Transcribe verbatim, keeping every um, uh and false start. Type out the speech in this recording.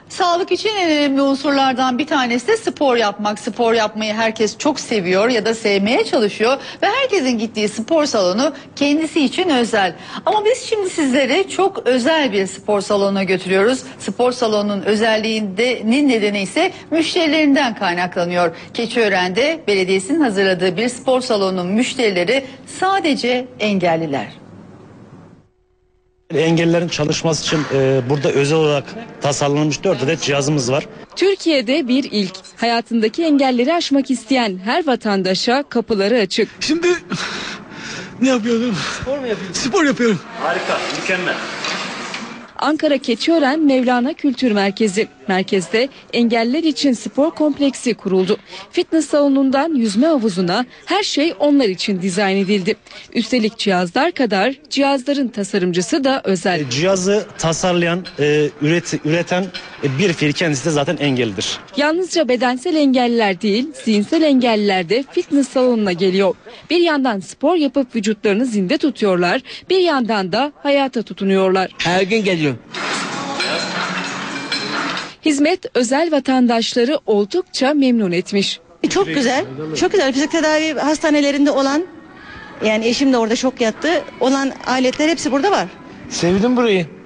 Sağlık için en önemli unsurlardan bir tanesi de spor yapmak. Spor yapmayı herkes çok seviyor ya da sevmeye çalışıyor ve herkesin gittiği spor salonu kendisi için özel. Ama biz şimdi sizleri çok özel bir spor salonuna götürüyoruz. Spor salonunun özelliğinin nedeni ise müşterilerinden kaynaklanıyor. Keçiören'de belediyesinin hazırladığı bir spor salonunun müşterileri sadece engelliler. Engellilerin çalışması için e, burada özel olarak tasarlanmış dört adet cihazımız var. Türkiye'de bir ilk. Hayatındaki engelleri aşmak isteyen her vatandaşa kapıları açık. Şimdi ne yapıyorum? Spor mu yapıyorsun? Spor yapıyorum. Harika, mükemmel. Ankara Keçiören Mevlana Kültür Merkezi. Merkezde engelliler için spor kompleksi kuruldu. Fitness salonundan yüzme havuzuna her şey onlar için dizayn edildi. Üstelik cihazlar kadar cihazların tasarımcısı da özel. E, cihazı tasarlayan, e, üret, üreten e, bir fiil, kendisi de zaten engellidir. Yalnızca bedensel engelliler değil, zihinsel engelliler de fitness salonuna geliyor. Bir yandan spor yapıp vücutlarını zinde tutuyorlar, bir yandan da hayata tutunuyorlar. Her gün geliyorum. Hizmet özel vatandaşları oldukça memnun etmiş. Çok güzel, çok güzel. Fizik tedavi hastanelerinde olan, yani eşim de orada şok yattı, olan aletler hepsi burada var. Sevdim burayı.